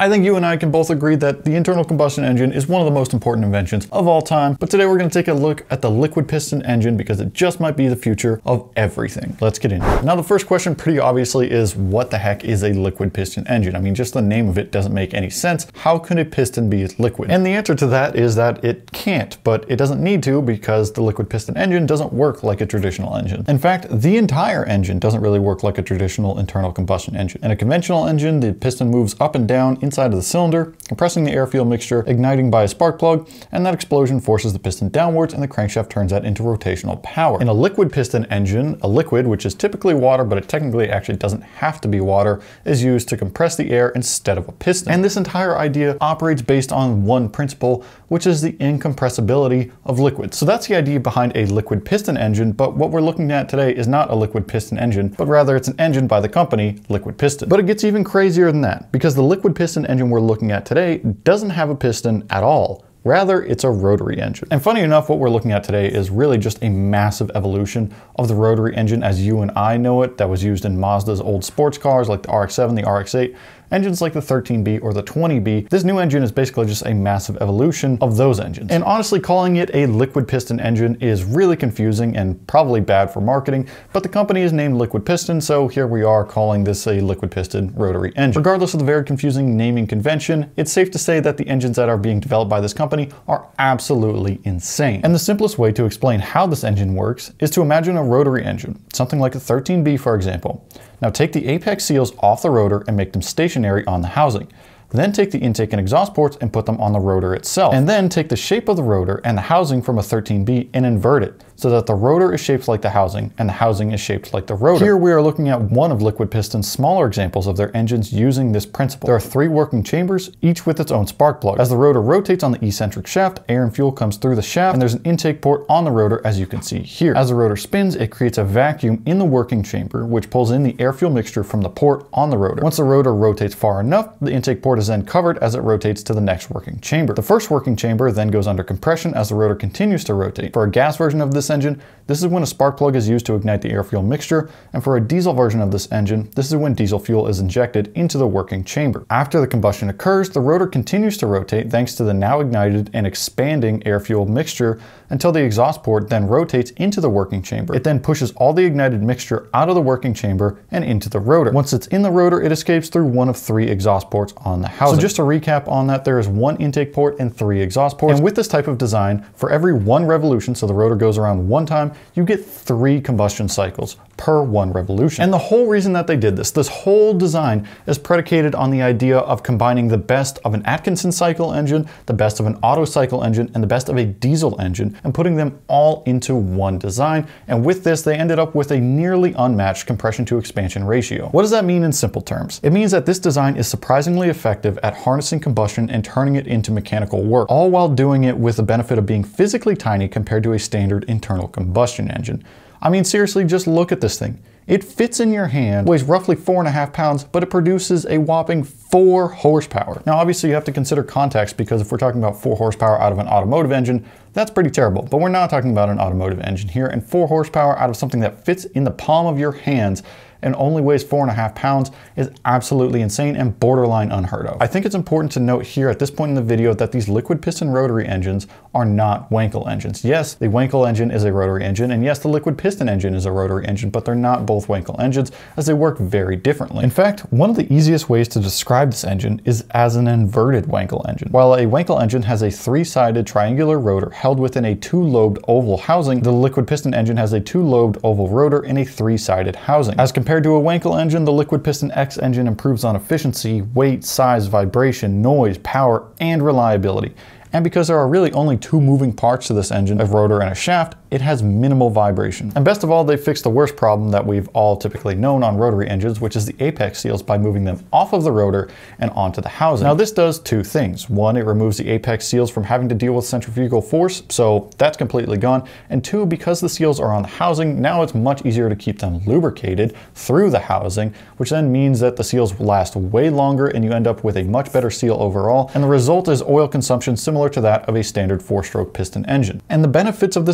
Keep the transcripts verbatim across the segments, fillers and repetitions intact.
I think you and I can both agree that the internal combustion engine is one of the most important inventions of all time, but today we're going to take a look at the liquid piston engine because it just might be the future of everything. Let's get into it. Now the first question pretty obviously is, what the heck is a liquid piston engine? I mean, just the name of it doesn't make any sense. How can a piston be liquid? And the answer to that is that it can't, but it doesn't need to because the liquid piston engine doesn't work like a traditional engine. In fact, the entire engine doesn't really work like a traditional internal combustion engine. In a conventional engine, the piston moves up and down inside of the cylinder, compressing the air-fuel mixture, igniting by a spark plug, and that explosion forces the piston downwards and the crankshaft turns that into rotational power. In a liquid piston engine, a liquid, which is typically water, but it technically actually doesn't have to be water, is used to compress the air instead of a piston. And this entire idea operates based on one principle, which is the incompressibility of liquids. So that's the idea behind a liquid piston engine, but what we're looking at today is not a liquid piston engine, but rather it's an engine by the company Liquid Piston. But it gets even crazier than that, because the liquid piston engine we're looking at today doesn't have a piston at all. Rather, it's a rotary engine. And funny enough, what we're looking at today is really just a massive evolution of the rotary engine as you and I know it, that was used in Mazda's old sports cars like the R X seven, the R X eight, engines like the thirteen B or the twenty B. This new engine is basically just a massive evolution of those engines. And honestly, calling it a liquid piston engine is really confusing and probably bad for marketing, but the company is named Liquid Piston, so here we are calling this a liquid piston rotary engine. Regardless of the very confusing naming convention, it's safe to say that the engines that are being developed by this company are absolutely insane. And the simplest way to explain how this engine works is to imagine a rotary engine, something like a thirteen B for example. Now take the apex seals off the rotor and make them stationary on the housing. Then take the intake and exhaust ports and put them on the rotor itself. And then take the shape of the rotor and the housing from a thirteen B and invert it so that the rotor is shaped like the housing and the housing is shaped like the rotor. Here we are looking at one of Liquid Piston's smaller examples of their engines using this principle. There are three working chambers, each with its own spark plug. As the rotor rotates on the eccentric shaft, air and fuel comes through the shaft and there's an intake port on the rotor as you can see here. As the rotor spins, it creates a vacuum in the working chamber which pulls in the air-fuel mixture from the port on the rotor. Once the rotor rotates far enough, the intake port is then covered as it rotates to the next working chamber. The first working chamber then goes under compression as the rotor continues to rotate. For a gas version of this engine, this is when a spark plug is used to ignite the air-fuel mixture, and for a diesel version of this engine, this is when diesel fuel is injected into the working chamber. After the combustion occurs, the rotor continues to rotate thanks to the now ignited and expanding air-fuel mixture until the exhaust port then rotates into the working chamber. It then pushes all the ignited mixture out of the working chamber and into the rotor. Once it's in the rotor, it escapes through one of three exhaust ports on the housing. So just to recap on that, there is one intake port and three exhaust ports. And with this type of design, for every one revolution, so the rotor goes around one time, you get three combustion cycles per one revolution. And the whole reason that they did this, this whole design is predicated on the idea of combining the best of an Atkinson cycle engine, the best of an Otto cycle engine, and the best of a diesel engine, and putting them all into one design. And with this, they ended up with a nearly unmatched compression to expansion ratio. What does that mean in simple terms? It means that this design is surprisingly effective at harnessing combustion and turning it into mechanical work, all while doing it with the benefit of being physically tiny compared to a standard internal combustion engine. I mean, seriously, just look at this thing. It fits in your hand, weighs roughly four and a half pounds, but it produces a whopping four horsepower. Now, obviously you have to consider context because if we're talking about four horsepower out of an automotive engine, that's pretty terrible, but we're not talking about an automotive engine here, and four horsepower out of something that fits in the palm of your hands and only weighs four and a half pounds is absolutely insane and borderline unheard of. I think it's important to note here at this point in the video that these liquid piston rotary engines are not Wankel engines. Yes, the Wankel engine is a rotary engine, and yes, the liquid piston engine is a rotary engine, but they're not both Wankel engines as they work very differently. In fact, one of the easiest ways to describe this engine is as an inverted Wankel engine. While a Wankel engine has a three-sided triangular rotor held within a two-lobed oval housing, the liquid piston engine has a two-lobed oval rotor in a three-sided housing. As compared to a Wankel engine, the liquid piston X engine improves on efficiency, weight, size, vibration, noise, power, and reliability. And because there are really only two moving parts to this engine, a rotor and a shaft, it has minimal vibration. And best of all, they fixed the worst problem that we've all typically known on rotary engines, which is the apex seals, by moving them off of the rotor and onto the housing. Now this does two things. One, it removes the apex seals from having to deal with centrifugal force, so that's completely gone. And two, because the seals are on the housing, now it's much easier to keep them lubricated through the housing, which then means that the seals last way longer and you end up with a much better seal overall. And the result is oil consumption similar to that of a standard four-stroke piston engine. And the benefits of this design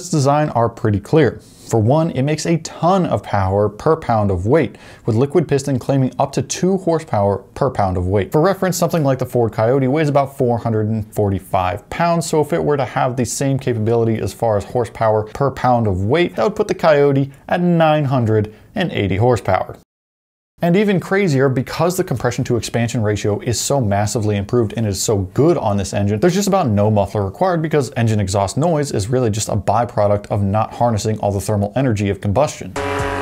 are pretty clear. For one, it makes a ton of power per pound of weight, with liquid piston claiming up to two horsepower per pound of weight. For reference, something like the Ford Coyote weighs about four hundred forty-five pounds, so if it were to have the same capability as far as horsepower per pound of weight, that would put the Coyote at nine hundred eighty horsepower. And even crazier, because the compression to expansion ratio is so massively improved and is so good on this engine, there's just about no muffler required because engine exhaust noise is really just a byproduct of not harnessing all the thermal energy of combustion.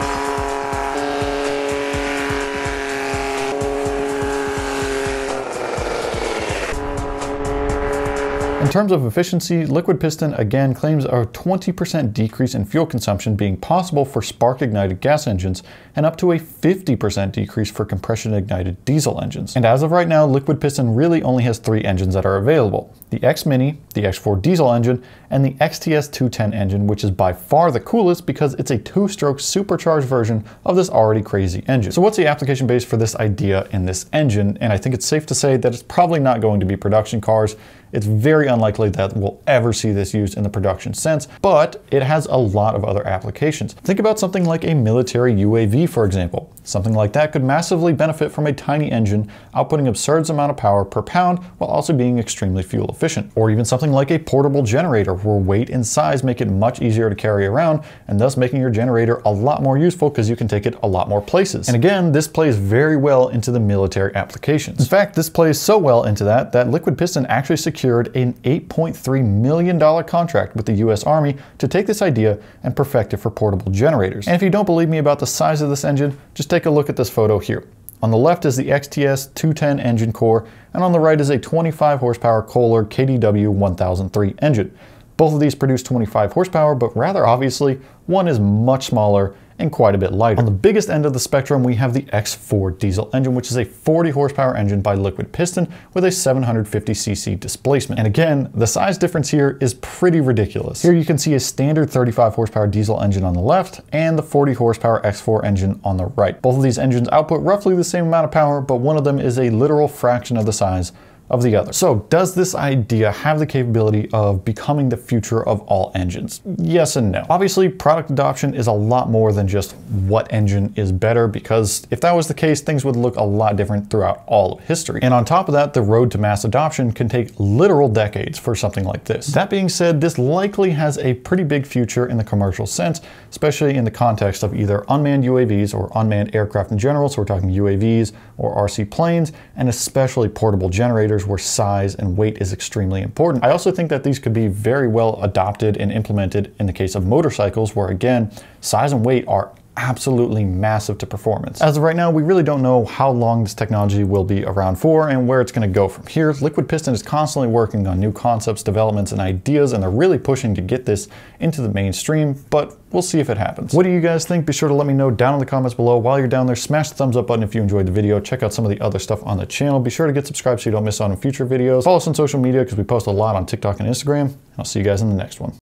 In terms of efficiency, liquid piston again claims a twenty percent decrease in fuel consumption being possible for spark-ignited gas engines and up to a fifty percent decrease for compression-ignited diesel engines. And as of right now, liquid piston really only has three engines that are available: the X Mini, the X four diesel engine, and the X T S two ten engine, which is by far the coolest because it's a two-stroke supercharged version of this already crazy engine. So what's the application base for this idea in this engine? And I think it's safe to say that it's probably not going to be production cars. It's very unlikely that we'll ever see this used in the production sense, but it has a lot of other applications. Think about something like a military U A V, for example. Something like that could massively benefit from a tiny engine outputting absurd amount of power per pound while also being extremely fuel efficient. Or even something like a portable generator where weight and size make it much easier to carry around and thus making your generator a lot more useful because you can take it a lot more places. And again, this plays very well into the military applications. In fact, this plays so well into that that liquid piston actually secured an eight point three million dollar contract with the U S Army to take this idea and perfect it for portable generators. And if you don't believe me about the size of this engine, just take a look at this photo here. On the left is the X T S two ten engine core, and on the right is a twenty-five horsepower Kohler K D W one thousand three engine. Both of these produce twenty-five horsepower, but rather obviously, one is much smaller and quite a bit lighter. On the biggest end of the spectrum, we have the X four diesel engine, which is a forty horsepower engine by liquid piston with a seven hundred fifty c c displacement. And again, the size difference here is pretty ridiculous. Here you can see a standard thirty-five horsepower diesel engine on the left and the forty horsepower X four engine on the right. Both of these engines output roughly the same amount of power, but one of them is a literal fraction of the size of the other. So does this idea have the capability of becoming the future of all engines? Yes and no. Obviously, product adoption is a lot more than just what engine is better, because if that was the case, things would look a lot different throughout all of history. And on top of that, the road to mass adoption can take literal decades for something like this. That being said, this likely has a pretty big future in the commercial sense, especially in the context of either unmanned U A Vs or unmanned aircraft in general. So we're talking U A Vs or R C planes, and especially portable generators where size and weight is extremely important. I also think that these could be very well adopted and implemented in the case of motorcycles, where again, size and weight are absolutely massive to performance. As of right now, we really don't know how long this technology will be around for and where it's going to go from here. Liquid Piston is constantly working on new concepts, developments, and ideas, and they're really pushing to get this into the mainstream, but we'll see if it happens. What do you guys think? Be sure to let me know down in the comments below. While you're down there, smash the thumbs up button if you enjoyed the video. Check out some of the other stuff on the channel. Be sure to get subscribed so you don't miss out on future videos. Follow us on social media because we post a lot on TikTok and Instagram. I'll see you guys in the next one.